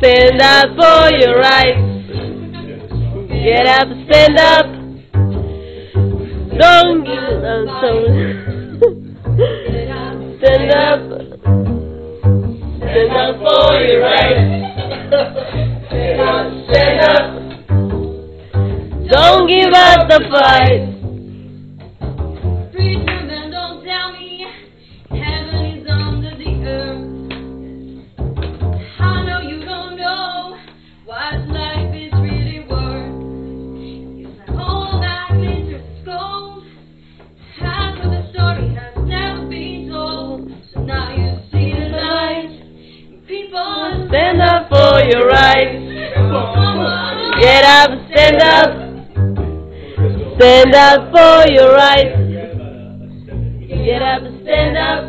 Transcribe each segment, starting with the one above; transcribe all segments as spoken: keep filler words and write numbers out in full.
Stand up for your rights. Get up, stand up. Don't give up. Stand up. Stand up for your rights. Stand up, stand up. Don't give up the fight. Preacher man, don't tell me heaven is under the earth. I know you don't know what life is really worth. It's like all that glitters is gold. Half of the story has never been told. So now you see the light. People Stand up for your rights. Get up, stand up. Stand up for your rights. Get up, stand up.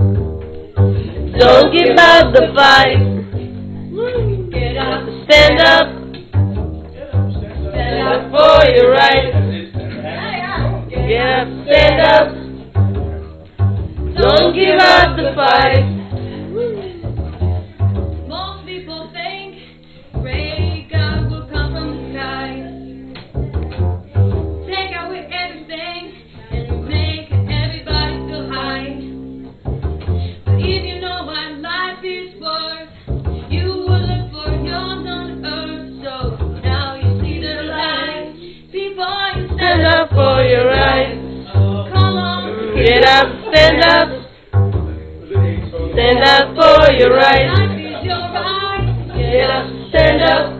Don't give up the fight. get up, Stand up. Stand up for your rights. Get up, stand up. Don't give up the fight. Most people think great God will come from the sky, take away everything and make everybody feel high. But if you know what life is worth, you would look for yours on earth. So now you see the light. People, you Stand up for your rights. Come on. Get up, stand up. Stand up for your rights. Life is your right. Get up, stand up.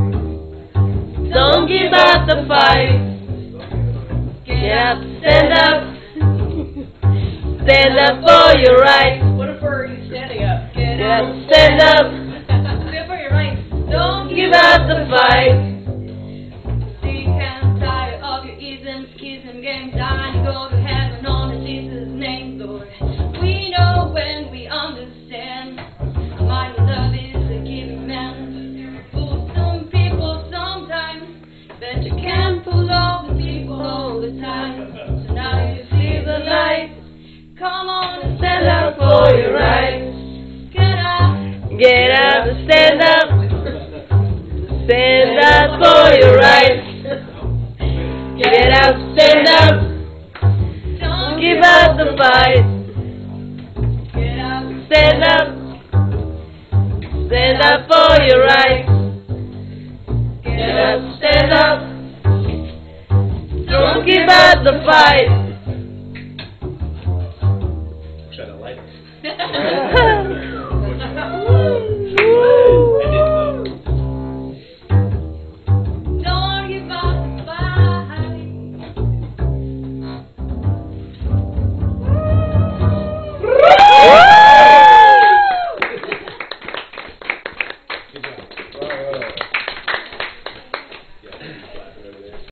Don't give up the fight. Get up, stand up. Stand up for your rights. What if we're standing up? Get Get up. up, stand up. Good for your right. Don't Give up the fight. Sick and tired of your isms, kiss and games. Dying to go to heaven on in Jesus' name, Lord. We know when we understand. Mighty love is a giving man. Fool some people sometimes, but you can't fool all the people all the time. So now you see the light. Come on and Stand up for your rights. Get up. Get up, stand up. Stand up for your rights. Get up, stand up. Don't Give up the fight. Get up. Stand up. Stand up for your rights. Get up, stand up. Don't give up the fight. Wish I had a lighter. Woo.